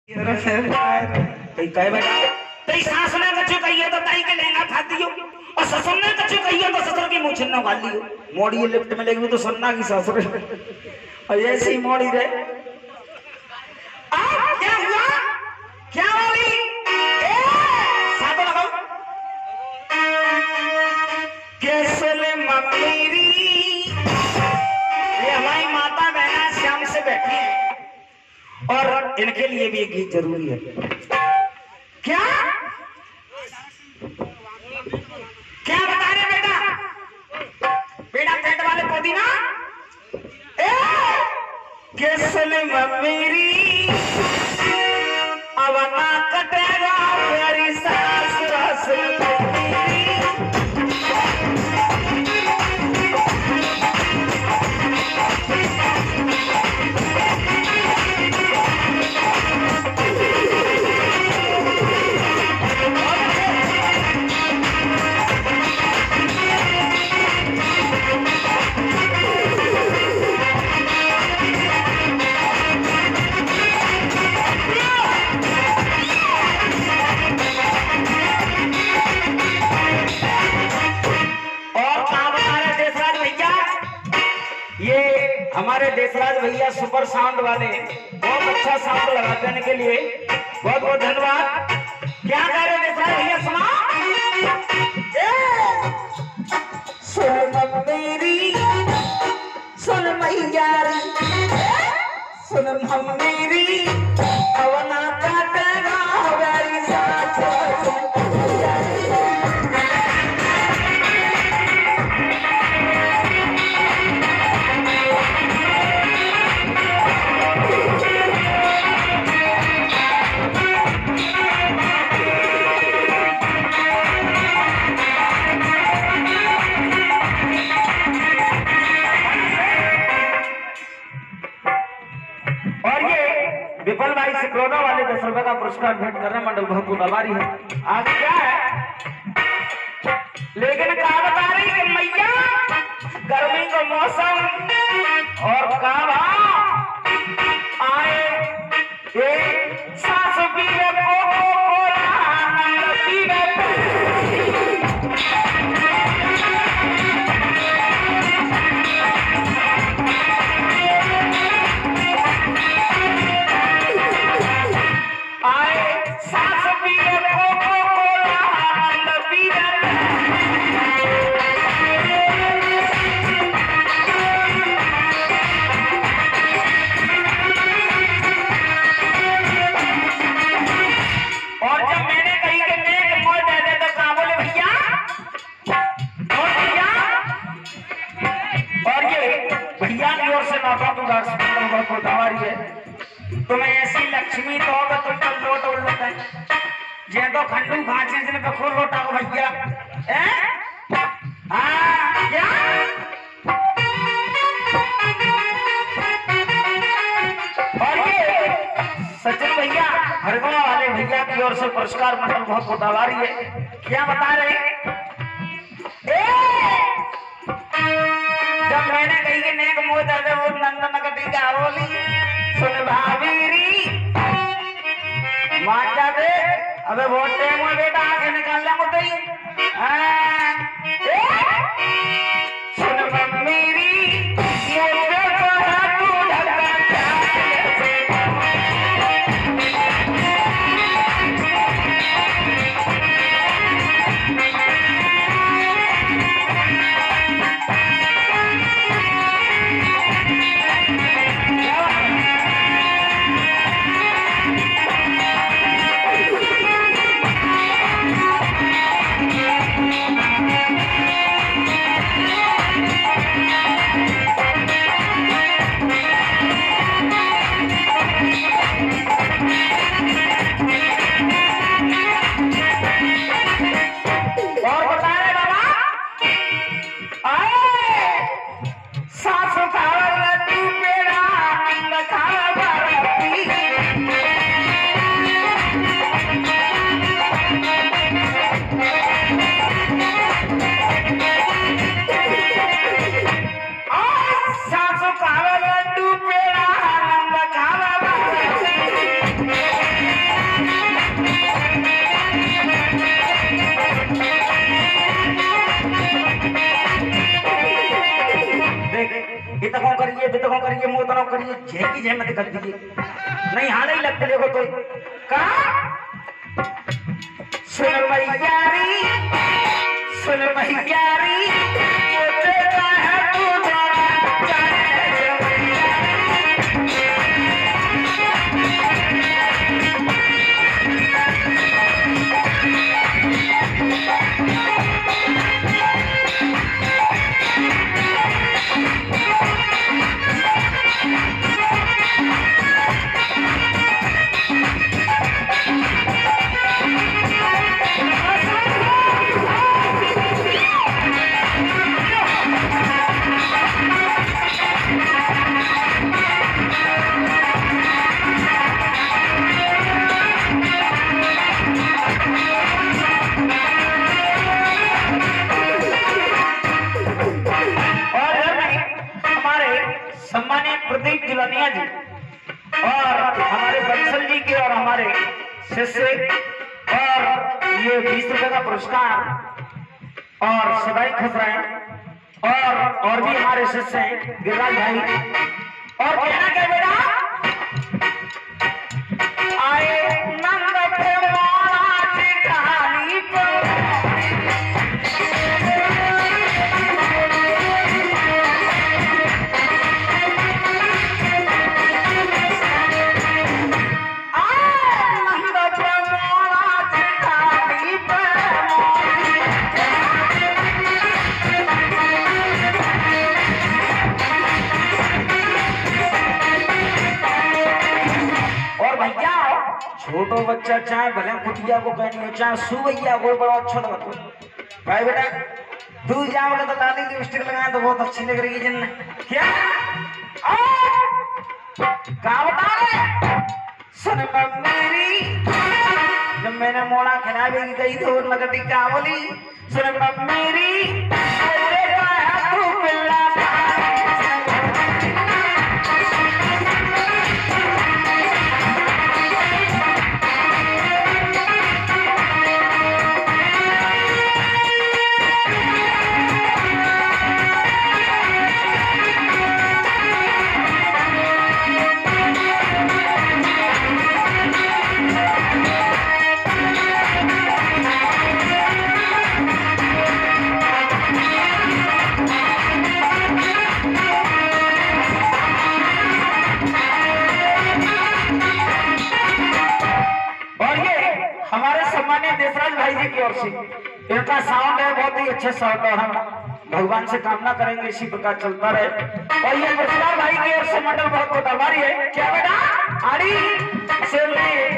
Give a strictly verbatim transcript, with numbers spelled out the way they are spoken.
कई कहे बेटा तेरी सास ने कछु कहिए तो ताई के लहंगा फाड़ दियो और ससुर ने कछु कहिए तो ससुर की मुंह छिन्ना गाल लियो। मोड़ी लिफ्ट में लेगी तो सन्ना की ससुर और ऐसी ही मोड़ी रे। आ क्या हुआ क्या वाली ए सातो लगाओ कैसे ले मम्मीरी। ये हमारी माता बहना श्याम से बैठी है और इनके लिए भी एक गीत जरूरी है। क्या क्या बता रहे बेटा बेटा पेट वाले पुदीना ए कैसे मेरी अब ना कटेगा मेरी सास रस हमारे देशराज भैया सुपर साउंड वाले बहुत अच्छा साउंड लगाते हैं के लिए बहुत बहुत धन्यवाद। क्या कह रहे देशराज भैया सुना सुन मेरी सुन मैया सुन मेरी अवना काटेगा हमारी साथ विपल भाई से कोरोना वाले दस रुपए का पुरस्कार भेंट करने मंडल बहुत गुणवारी है। आगे क्या है लेकिन क्या बता रही है मैया गर्मी का मौसम और कावा आए ये सास पीवे कोको कोला पीवे है। तुम्हें ऐसी लक्ष्मी तो होगा तुम तो लोट उल्लट है जे तो खंडू खाचे जिन पे खोल लोटा को भैया हैं हां क्या और ये सचिन भैया हरगोला वाले भैया की ओर से पुरस्कार मंडल बहुत गोदावारी है। क्या बता रहे ए जब मैंने कही कि नेक मोह दर्द वो नंदन कटी का बोली सुन भावीरी मान जा दे अबे बहुत टाइम हुआ बेटा आगे निकाल ले मुझे सुन मम्मीरी ये करो करिए जय की जय मत कर दीजिए नहीं हारे ही लगते देखो तो का सुन मैयारी सुन मैयारी ये तेरा है तू जाना चाहे सम्मानित प्रदीप जिलानिया जी और हमारे बंसल जी के और हमारे शिष्य और ये बीस रुपए का पुरस्कार और सदाई खुश रहे और और भी हमारे शिष्य हैं गिरिराज भाई और कहना क्या बेटा आए नंद पे मोरा चिठानी पे छोटो बच्चा चाहे भले कुटिया को कहनी हो चाहे सुवैया को बड़ा अच्छा लगता भाई बेटा तू जाओगे तो लाली लिपस्टिक लगाए तो बहुत अच्छी लग रही है जन क्या क्या बता रहे सुन मेरी जब मैंने मोड़ा खिलावे की गई तो लगती क्या बोली सुन मेरी तू पिल्ला देशराज भाई जी की ओर से इनका साउंड है बहुत ही अच्छे साउंड और हम भगवान से कामना करेंगे इसी प्रकार चलता रहे और ये पुरस्कार भाई की ओर से मंडल बहुत बहुत आभारी है क्या बेटा आड़ी से